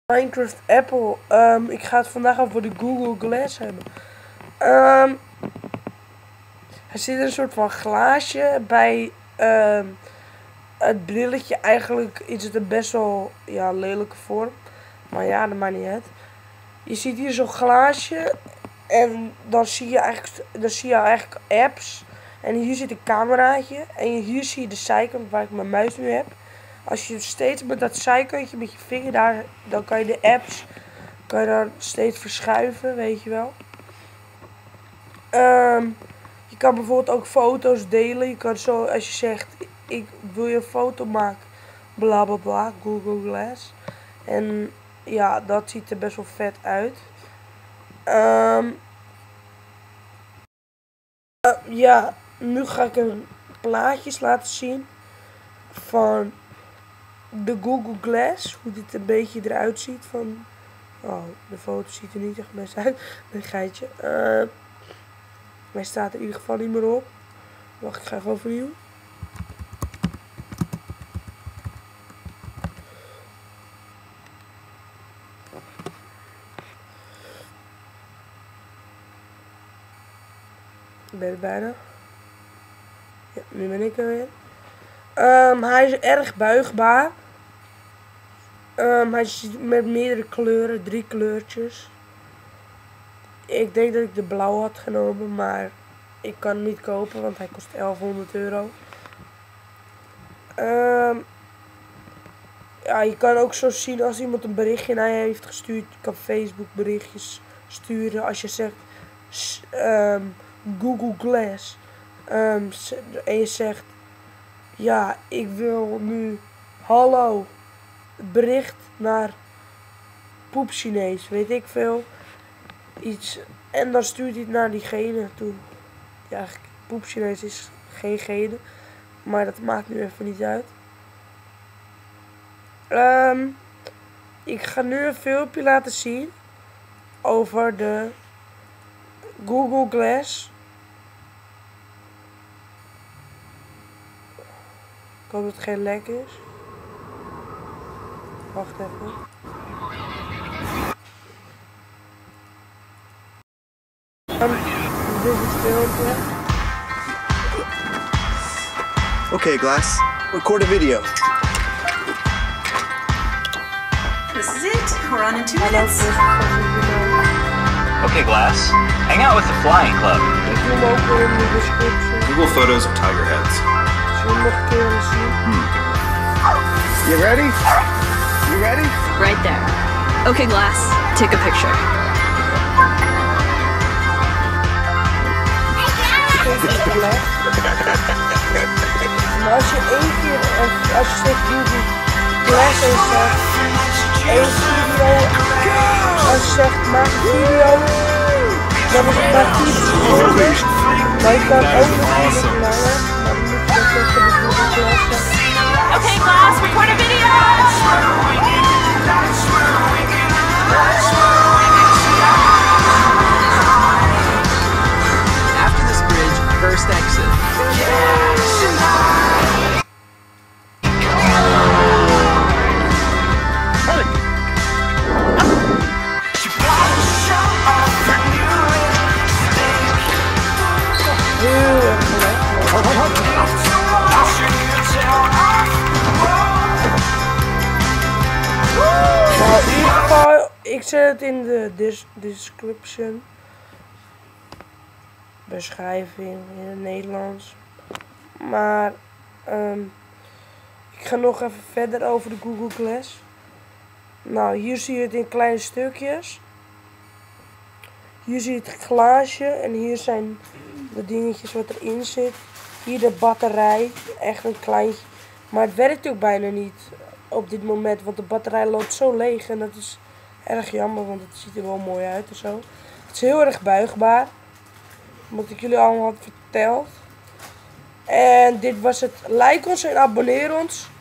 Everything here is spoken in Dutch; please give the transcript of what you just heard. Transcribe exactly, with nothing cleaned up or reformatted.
Minecraft Apple. Um, ik ga het vandaag over de Google Glass hebben. Um, er zit een soort van glaasje bij um, het brilletje. Eigenlijk is het een best wel ja, lelijke vorm. Maar ja, dat maakt niet uit. Je ziet hier zo'n glaasje. En dan zie je eigenlijk, dan zie je eigenlijk apps. En hier zit een cameraatje. En hier zie je de zijkant waar ik mijn muis nu heb. Als je steeds met dat zijkantje met je vinger daar, dan kan je de apps kan je dan steeds verschuiven, weet je wel. Um, je kan bijvoorbeeld ook foto's delen. Je kan zo, als je zegt, ik wil je een foto maken, bla bla bla, Google Glass. En ja, dat ziet er best wel vet uit. Um, uh, ja, nu ga ik een plaatjes laten zien van de Google Glass, hoe dit een beetje eruit ziet van, oh, de foto ziet er niet echt best uit, een geitje. Uh, hij staat er in ieder geval niet meer op. Wacht, ik ga gewoon overnieuw. Ik ben er bijna. Ja, nu ben ik er weer. Um, hij is erg buigbaar. Um, hij is met meerdere kleuren, drie kleurtjes. Ik denk dat ik de blauw had genomen, maar ik kan hem niet kopen, want hij kost elfhonderd euro. Um, ja, je kan ook zo zien als iemand een berichtje naar je heeft gestuurd. Je kan Facebook berichtjes sturen als je zegt um, Google Glass. Um, en je zegt, ja, ik wil nu hallo bericht naar Poep Chinees, weet ik veel. Iets. En dan stuurt hij het naar diegene toe. Ja, Poep Chinees is geen gene. Maar dat maakt nu even niet uit. Um, ik ga nu een filmpje laten zien over de Google Glass. Ik hoop dat het geen lek is. Wacht even. Um, dit is het filmpje. Okay, Glass. Record a video. This is it. We're on in two minutes. Okay, Glass. Hang out with the Flying Club. Google photos of tiger heads. Hmm. You ready? You ready? Right there. Okay, Glass. Take a picture. Maar als je één keer, als je zegt Google Glass en zegt één video, als je zegt maak een video, dan is het maar tien seconden. Maar je kan ook nog even langer, maar dan moet je dat even de Google Glass zeggen. Okay, Glass, record a video! After this bridge, first exit. Nou, in ieder geval, ik zet het in de dis description. Beschrijving in het Nederlands. Maar um, ik ga nog even verder over de Google Glass. Nou, hier zie je het in kleine stukjes. Hier zie je het glaasje en hier zijn de dingetjes wat erin zit. Hier de batterij, echt een kleintje. Maar het werkt ook bijna niet op dit moment, want de batterij loopt zo leeg. En dat is erg jammer, want het ziet er wel mooi uit en zo. Het is heel erg buigbaar, wat ik jullie allemaal had verteld. En dit was het. Like ons en abonneer ons.